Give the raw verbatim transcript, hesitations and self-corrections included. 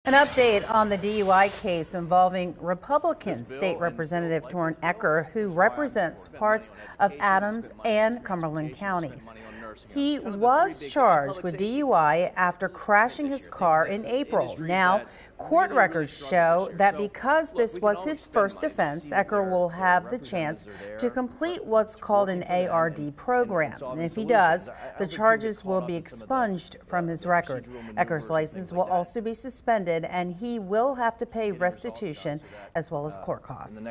An update on the D U I case involving Republican State Representative Torren Ecker, who represents parts of Adams and Cumberland counties. He was charged with D U I after crashing his car in April. Now, court records show that because this was his first offense, Ecker will have the chance to complete what's called an A R D program. And if he does, the charges will be expunged from his record. Ecker's license will also be suspended, and he will have to pay restitution as well as court costs.